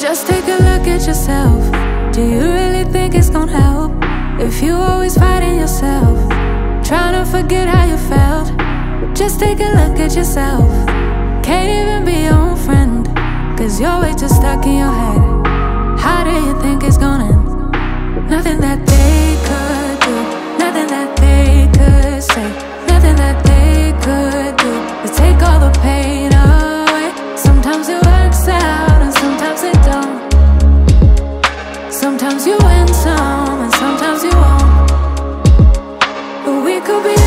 Just take a look at yourself. Do you really think it's gonna help if you always fighting yourself, trying to forget how you felt? Just take a look at yourself. Can't even be your own friend, cause you're way too stuck in your head. How do you think it's gonna end? Nothing that they could do, nothing that they could say, nothing that they could do to take all the pain away. Sometimes it works out and sometimes it don't. Sometimes you win some and sometimes you won't. But we could be